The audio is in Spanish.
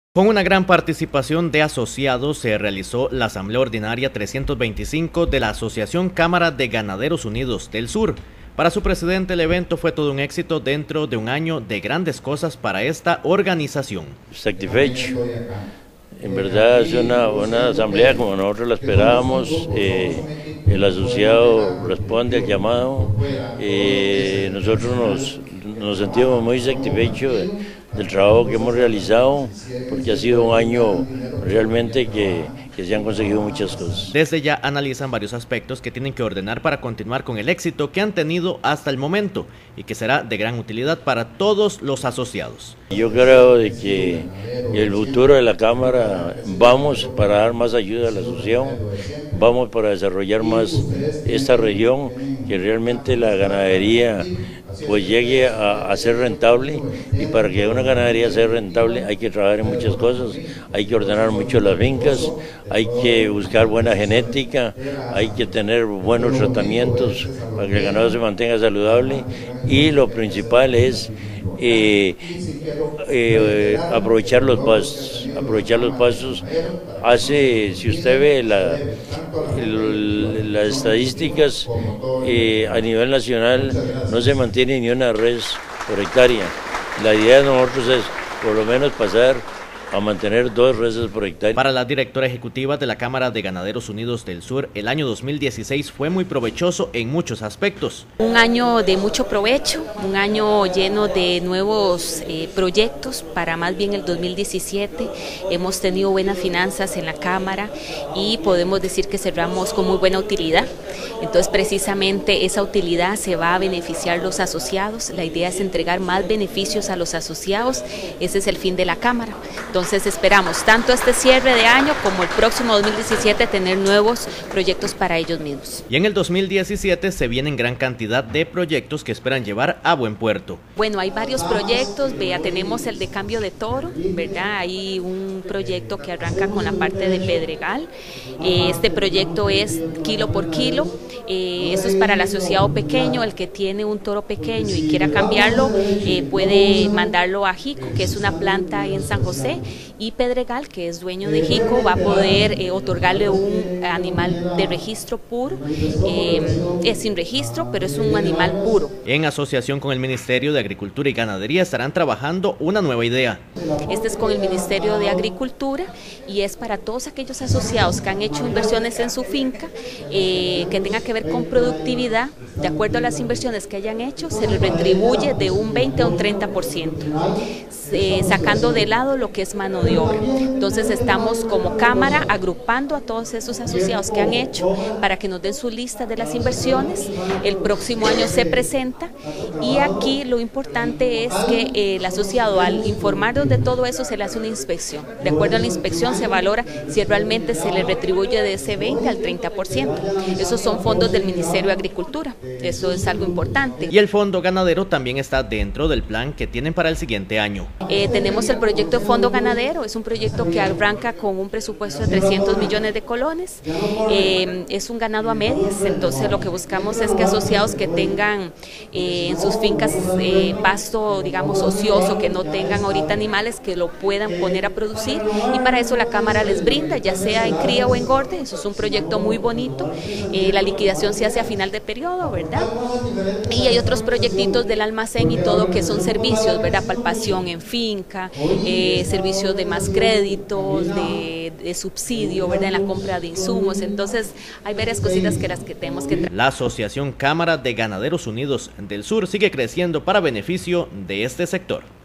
Con una gran participación de asociados se realizó la Asamblea Ordinaria 325 de la Asociación Cámara de Ganaderos Unidos del Sur. Para su presidente el evento fue todo un éxito dentro de un año de grandes cosas para esta organización. Satisfecho. En verdad es una asamblea como nosotros la esperábamos. El asociado responde al llamado. Nosotros nos sentimos muy satisfechos del trabajo que hemos realizado, porque ha sido un año realmente que se han conseguido muchas cosas. Desde ya analizan varios aspectos que tienen que ordenar para continuar con el éxito que han tenido hasta el momento y que será de gran utilidad para todos los asociados. Yo creo de que el futuro de la Cámara vamos para dar más ayuda a la asociación, vamos para desarrollar más esta región, que realmente la ganadería pues llegue a ser rentable, y para que una ganadería sea rentable hay que trabajar en muchas cosas, hay que ordenar mucho las fincas, hay que buscar buena genética, hay que tener buenos tratamientos para que el ganado se mantenga saludable, y lo principal es aprovechar los pastos. Si usted ve las estadísticas, a nivel nacional no se mantiene ni una res por hectárea. La idea de nosotros es por lo menos pasar a mantener 2 reses por hectárea. Para la directora ejecutiva de la Cámara de Ganaderos Unidos del Sur, el año 2016 fue muy provechoso en muchos aspectos. Un año de mucho provecho, un año lleno de nuevos proyectos para más bien el 2017. Hemos tenido buenas finanzas en la Cámara y podemos decir que cerramos con muy buena utilidad. Entonces precisamente esa utilidad se va a beneficiar los asociados. La idea es entregar más beneficios a los asociados. Ese es el fin de la Cámara. Entonces esperamos tanto este cierre de año como el próximo 2017 tener nuevos proyectos para ellos mismos. Y en el 2017 se vienen gran cantidad de proyectos que esperan llevar a buen puerto. Bueno, hay varios proyectos, tenemos el de cambio de toro, ¿verdad? Hay un proyecto que arranca con la parte de Pedregal. Este proyecto es kilo por kilo. Esto es para el asociado pequeño, el que tiene un toro pequeño y quiera cambiarlo, puede mandarlo a Jico, que es una planta ahí en San José, y Pedregal, que es dueño de Jico, va a poder otorgarle un animal de registro puro. Es sin registro, pero es un animal puro. En asociación con el Ministerio de Agricultura y Ganadería estarán trabajando una nueva idea. Este es con el Ministerio de Agricultura y es para todos aquellos asociados que han hecho inversiones en su finca, que tenga que ver con productividad. De acuerdo a las inversiones que hayan hecho, se les retribuye de un 20 a un 30%, sacando de lado lo que es mano de obra. Entonces estamos como Cámara agrupando a todos esos asociados que han hecho para que nos den su lista de las inversiones. El próximo año se presenta, y aquí lo importante es que el asociado, al informarnos de todo eso, se le hace una inspección. De acuerdo a la inspección se valora si realmente se le retribuye de ese 20 al 30%. Esos son fondos del Ministerio de Agricultura, eso es algo importante. Y el Fondo Ganadero también está dentro del plan que tienen para el siguiente año. Tenemos el proyecto de Fondo Ganadero, es un proyecto que arranca con un presupuesto de 300 millones de colones. Es un ganado a medias, entonces lo que buscamos es que asociados que tengan en sus fincas pasto, digamos, ocioso, que no tengan ahorita animales, que lo puedan poner a producir, y para eso la Cámara les brinda, ya sea en cría o engorde. Eso es un proyecto muy bonito. La liquidación se hace a final de periodo, ¿verdad? Y hay otros proyectitos del almacén y todo que son servicios, ¿verdad? Palpación en finca, servicios de más créditos, de subsidio, ¿verdad? En la compra de insumos. Entonces hay varias cositas que las que tenemos que tratar. La Asociación Cámara de Ganaderos Unidos del Sur sigue creciendo para beneficio de este sector.